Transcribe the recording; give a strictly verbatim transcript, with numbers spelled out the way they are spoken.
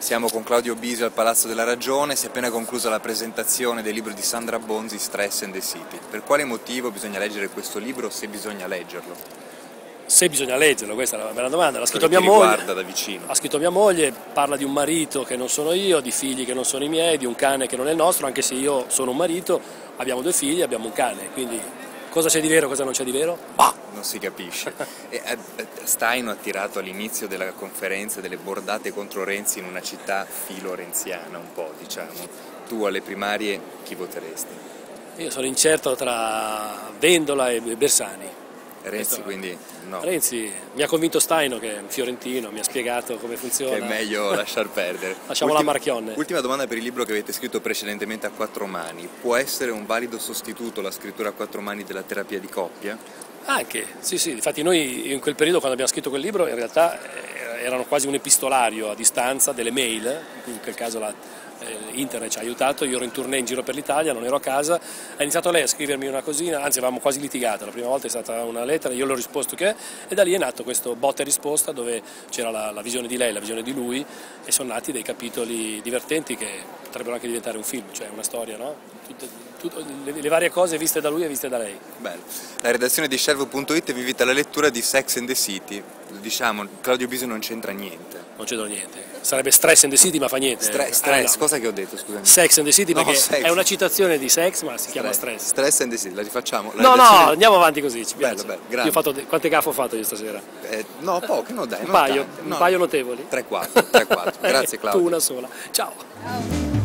Siamo con Claudio Bisio al Palazzo della Ragione, si è appena conclusa la presentazione del libro di Sandra Bonzi, Stress and the City. Per quale motivo bisogna leggere questo libro, se bisogna leggerlo? Se bisogna leggerlo, questa è una bella domanda. L'ha scritto Perché mia ti moglie. riguarda da vicino. Ha scritto mia moglie, parla di un marito che non sono io, di figli che non sono i miei, di un cane che non è il nostro, anche se io sono un marito, abbiamo due figli, abbiamo un cane, quindi cosa c'è di vero, cosa non c'è di vero? Bah! Non si capisce. E, eh, Staino ha tirato all'inizio della conferenza delle bordate contro Renzi in una città filo-renziana, un po', diciamo. Tu alle primarie chi voteresti? Io sono incerto tra Vendola e Bersani. Renzi Questo, quindi no. Renzi mi ha convinto Staino, che è un fiorentino, mi ha spiegato come funziona. Che è meglio lasciar perdere. Lasciamo ultima, la Marchionne. Ultima domanda per il libro che avete scritto precedentemente a quattro mani. Può essere un valido sostituto la scrittura a quattro mani della terapia di coppia? Anche, sì sì, infatti noi in quel periodo, quando abbiamo scritto quel libro, in realtà erano quasi un epistolario a distanza delle mail, in quel caso la eh, internet ci ha aiutato, io ero in tournée in giro per l'Italia, non ero a casa, ha iniziato lei a scrivermi una cosina, anzi avevamo quasi litigato, la prima volta è stata una lettera, io le ho risposto che, e da lì è nato questo botta e risposta dove c'era la, la visione di lei, la visione di lui, e sono nati dei capitoli divertenti che potrebbero anche diventare un film, cioè una storia, no? Tutte, tutte, le, le varie cose viste da lui e viste da lei. Bello. La redazione di Shelf punto it vi invita alla lettura di Sex and the City. Diciamo, Claudio Bisio non c'entra niente. Non c'entra niente. Sarebbe Stress and the City, ma fa niente. Stre stress, eh, no. Cosa che ho detto, scusami? Sex and the City, no, perché sex. È una citazione di Sex, ma si stress. chiama Stress. Stress and the City, la rifacciamo? La no, redazione... no, andiamo avanti così, ci piace. Bello, bello, grande. Io ho fatto, quante gaffe ho fatto io stasera? Eh, no, poche, no dai. Un non paio, tante. un no. paio notevoli. tre quattro, tre quattro. Grazie Claudio. Tu una sola. Ciao.